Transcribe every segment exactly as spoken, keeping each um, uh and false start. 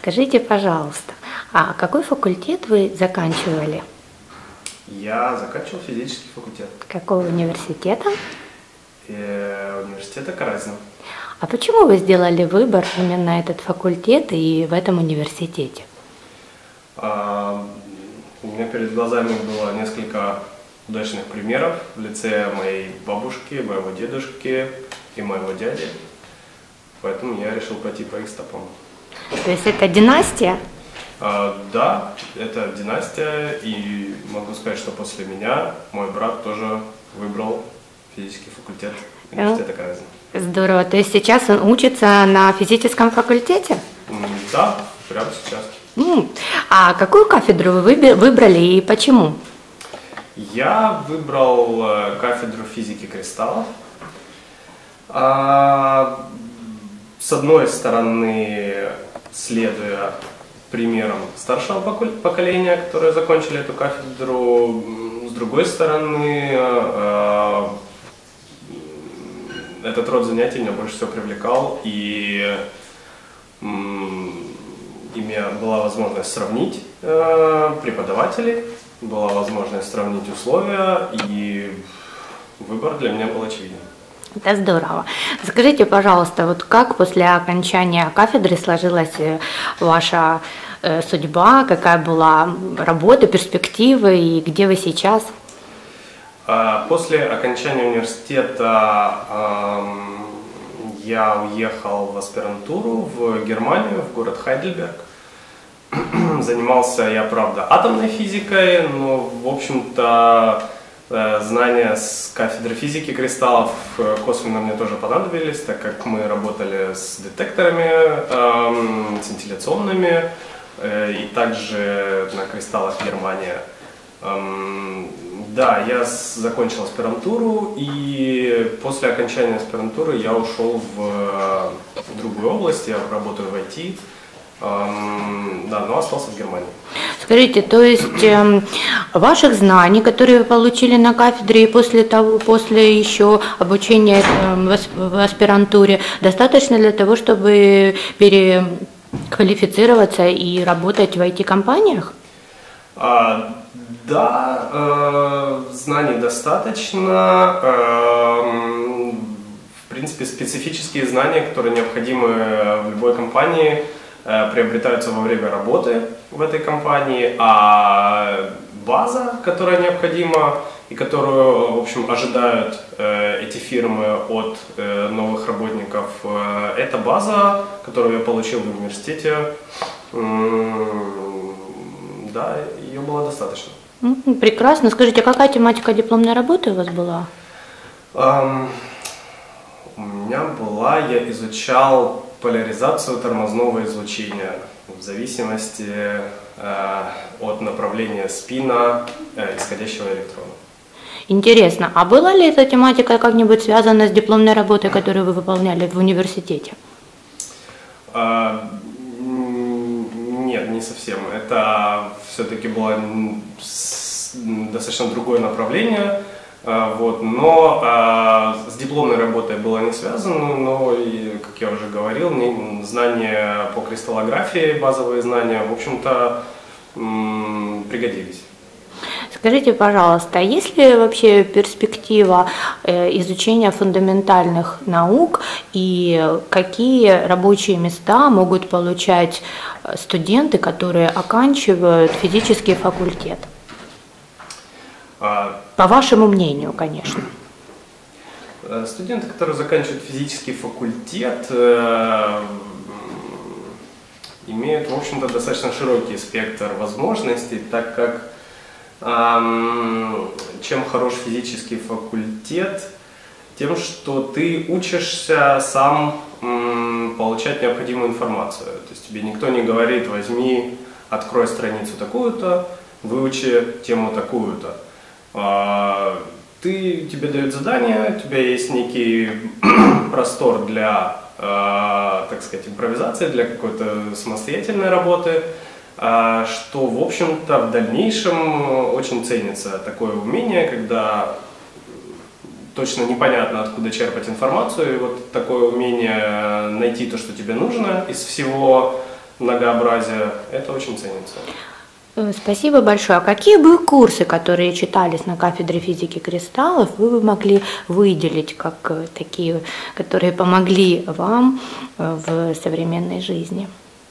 Скажите, пожалуйста, а какой факультет вы заканчивали? Я заканчивал физический факультет. Какого университета? Э, университета Каразина. А почему вы сделали выбор именно этот факультет и в этом университете? А, у меня перед глазами было несколько удачных примеров в лице моей бабушки, моего дедушки и моего дяди. Поэтому я решил пойти по их стопам. То есть это династия? А, да, это династия, и могу сказать, что после меня мой брат тоже выбрал физический факультет университета Каразина. Здорово. То есть сейчас он учится на физическом факультете? Да, прямо сейчас. М. А какую кафедру вы выби- выбрали и почему? Я выбрал э, кафедру физики кристаллов. А, с одной стороны, следуя примерам старшего поку- поколения, которые закончили эту кафедру, с другой стороны, э, этот род занятий меня больше всего привлекал, и м, имя была возможность сравнить э, преподавателей, была возможность сравнить условия, и выбор для меня был очевиден. Это здорово. Скажите, пожалуйста, вот как после окончания кафедры сложилась э, ваша э, судьба, какая была работа, перспективы и где вы сейчас? А, После окончания университета эм, я уехал в аспирантуру в Германию, в город Хайдельберг. Занимался я, правда, атомной физикой, но, в общем-то, э, знания с кафедры физики кристаллов э, косвенно мне тоже понадобились, так как мы работали с детекторами эм, сcintillaционными э, и также на кристаллах Германия. Эм, да, я с- закончил аспирантуру, и после окончания аспирантуры я ушел в э, другую область, я работаю в ай ти. Эм, да, но остался в Германии. Скажите, то есть эм, ваших знаний, которые вы получили на кафедре и после того, после еще обучения эм, в ас- в аспирантуре, достаточно для того, чтобы переквалифицироваться и работать в ай ти-компаниях? А, да, э, знаний достаточно. Эм, в принципе, специфические знания, которые необходимы в любой компании, э, приобретаются во время работы в этой компании, а база, которая необходима и которую, в общем, ожидают э, эти фирмы от э, новых работников, э, это база, которую я получил в университете. М, Да, ее было достаточно. М, Прекрасно. Скажите, а какая тематика дипломной работы у вас была? Ам, у меня была, я изучал поляризацию тормозного излучения в зависимости э, от направления спина э, исходящего электрона. Интересно, а была ли эта тематика как-нибудь связана с дипломной работой, которую вы выполняли в университете? А, м, Нет, не совсем. Это все-таки было м, с- м, достаточно другое направление. А, Вот. Но а, с дипломной работой было не связано, но, и, как я уже говорил, не- знания по кристаллографии, базовые знания, в общем-то, м, пригодились. Скажите, пожалуйста, а есть ли вообще перспектива э, изучения фундаментальных наук и какие рабочие места могут получать э, студенты, которые оканчивают физический факультет? А, По вашему мнению, конечно. Э, Студенты, которые заканчивают физический факультет, э, м, имеют, в общем-то, достаточно широкий спектр возможностей, так как ам, чем хорош физический факультет, тем, что ты учишься сам м, получать необходимую информацию. То есть тебе никто не говорит: возьми, открой страницу такую-то, выучи тему такую-то. А, Ты, тебе дают задание, у тебя есть некий простор для, э, так сказать, импровизации, для какой-то самостоятельной работы, э, что, в общем-то, в дальнейшем очень ценится такое умение, когда точно непонятно, откуда черпать информацию, и вот такое умение найти то, что тебе нужно из всего многообразия, это очень ценится. Спасибо большое. А какие бы курсы, которые читались на кафедре физики кристаллов, вы бы могли выделить как такие, которые помогли вам в современной жизни?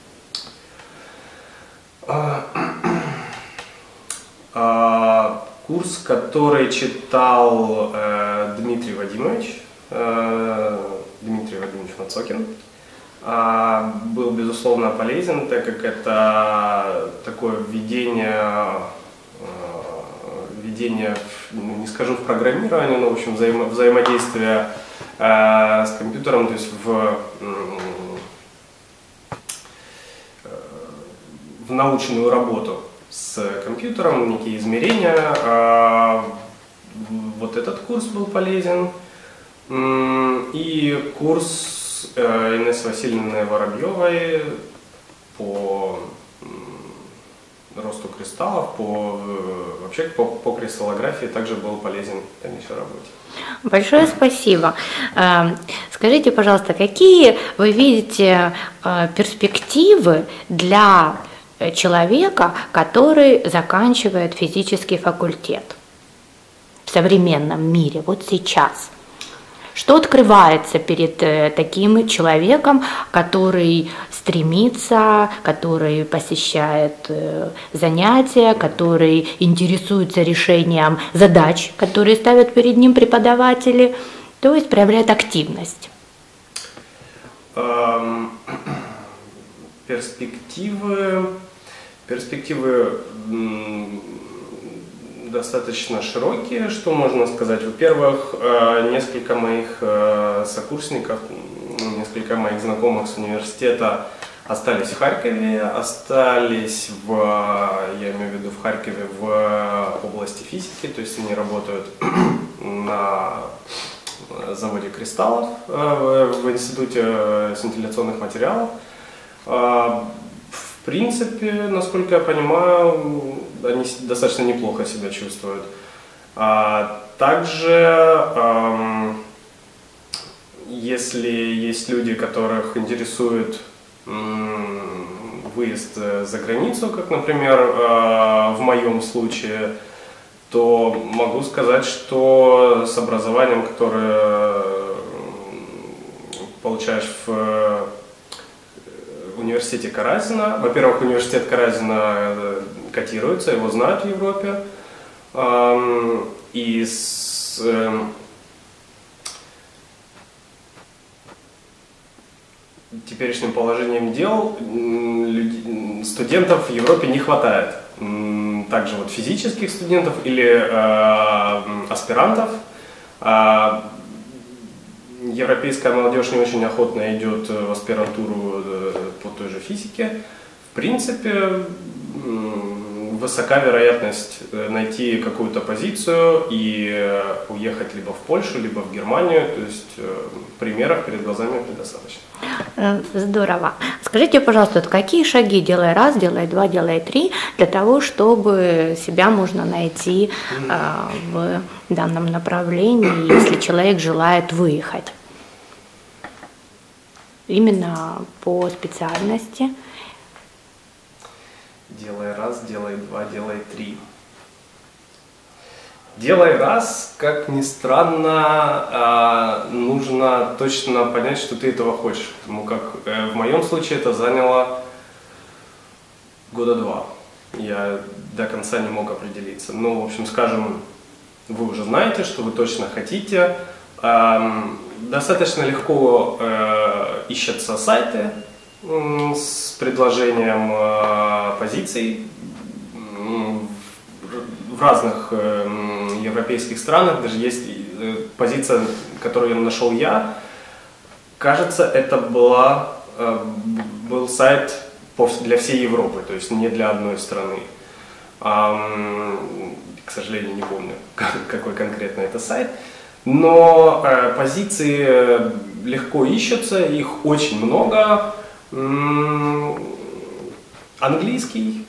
Курс, который читал э, Дмитрий Вадимович, э, Дмитрий Вадимович Мацокин, э, был безусловно полезен, так как это такое введение, э, введение ну, не скажу в программирование, но в общем взаимо, взаимодействие э, с компьютером, то есть в, э, в научную работу с компьютером, некие измерения. Вот этот курс был полезен. И курс Инессы Васильевны Воробьевой по росту кристаллов, по, вообще по, по кристаллографии также был полезен в дальнейшей работе. Большое спасибо. Скажите, пожалуйста, какие вы видите перспективы для человека, который заканчивает физический факультет в современном мире, вот сейчас? Что открывается перед таким человеком, который стремится, который посещает занятия, который интересуется решением задач, которые ставят перед ним преподаватели, то есть проявляет активность? Перспективы, перспективы достаточно широкие, что можно сказать. Во-первых, несколько моих сокурсников, несколько моих знакомых с университета остались в Харькове, остались в, я имею в виду в Харькове, в области физики, то есть они работают на заводе кристаллов в Институте сcinтилляционных материалов. В принципе, насколько я понимаю, они достаточно неплохо себя чувствуют. Также, если есть люди, которых интересует выезд за границу, как, например, в моем случае, то могу сказать, что с образованием, которое получаешь в университете Каразина. Во-первых, университет Каразина котируется, его знают в Европе. И с теперешним положением дел студентов в Европе не хватает. Также вот физических студентов или аспирантов. Европейская молодежь не очень охотно идет в аспирантуру по той же физике. В принципе, высока вероятность найти какую-то позицию и уехать либо в Польшу, либо в Германию. То есть примеров перед глазами предостаточно. Здорово. Скажите, пожалуйста, какие шаги делай раз, делай два, делай три для того, чтобы себя можно найти в данном направлении, если человек желает выехать именно по специальности? Делай раз, делай два, делай три. Делай раз, как ни странно, нужно точно понять, что ты этого хочешь. Потому как в моем случае это заняло года два. Я до конца не мог определиться. Ну, в общем, скажем, вы уже знаете, что вы точно хотите. Достаточно легко ищутся сайты с предложением позиций в разных европейских странах. Даже есть позиция, которую нашел я. Кажется, это была, был сайт для всей Европы, то есть не для одной страны. К сожалению, не помню, какой конкретно это сайт. Но позиции легко ищутся, их очень много. Английский,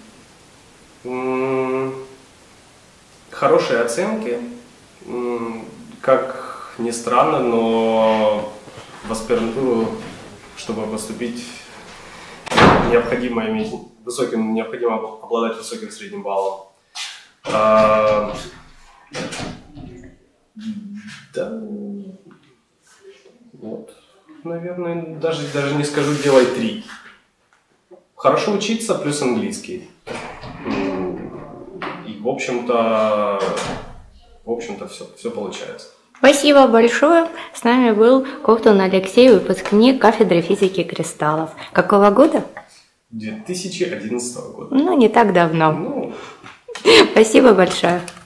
хорошие оценки, как ни странно, но в аспирантуру, чтобы поступить, необходимо иметь высоким, необходимо обладать высоким средним баллом. А, да, вот, наверное, даже, даже не скажу, делай три. Хорошо учиться плюс английский. И, в общем-то, в общем-то, все, все получается. Спасибо большое. С нами был Ковтун Алексей, выпускник кафедры физики кристаллов. Какого года? две тысячи одиннадцатого года. Ну, не так давно. Ну... Спасибо большое.